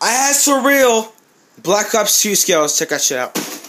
I had surreal Black Ops 2 scales. Check that shit out.